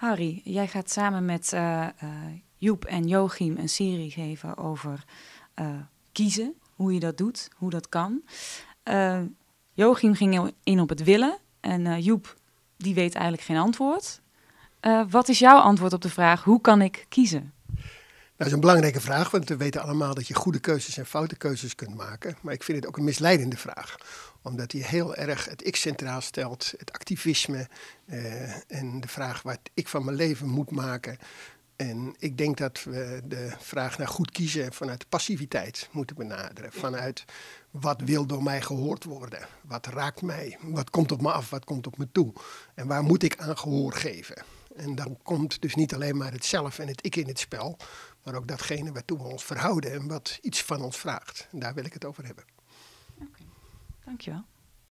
Harry, jij gaat samen met Joep en Joachim een serie geven over kiezen. Hoe je dat doet, hoe dat kan. Joachim ging in op het willen en Joep die weet eigenlijk geen antwoord. Wat is jouw antwoord op de vraag, hoe kan ik kiezen? Dat is een belangrijke vraag, want we weten allemaal dat je goede keuzes en foute keuzes kunt maken. Maar ik vind het ook een misleidende vraag, omdat hij heel erg het ik centraal stelt, het activisme en de vraag wat ik van mijn leven moet maken. En ik denk dat we de vraag naar goed kiezen vanuit passiviteit moeten benaderen. Vanuit wat wil door mij gehoord worden? Wat raakt mij? Wat komt op me af? Wat komt op me toe? En waar moet ik aan gehoor geven? En dan komt dus niet alleen maar het zelf en het ik in het spel, maar ook datgene waartoe we ons verhouden en wat iets van ons vraagt. En daar wil ik het over hebben. Oké, dankjewel.